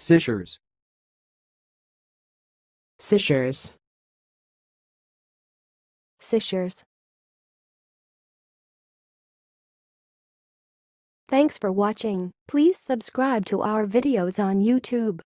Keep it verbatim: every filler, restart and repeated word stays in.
scissors, scissors, scissors. Thanks for watching. Please subscribe to our videos on YouTube.